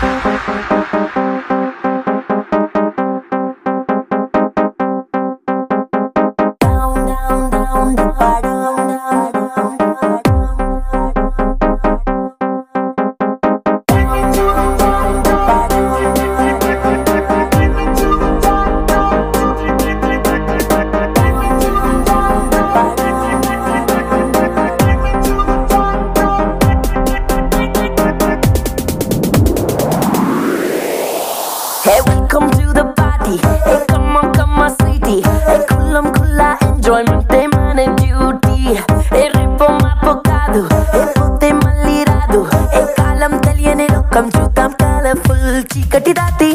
Hey, welcome to the party. Hey, come on, sweetie. Hey, kulam kula enjoyment, they man and duty. Hey, ripo mapokadu. Hey, pote maliradu. Hey, kalam taliyane lokam chudam colorful chikati dati.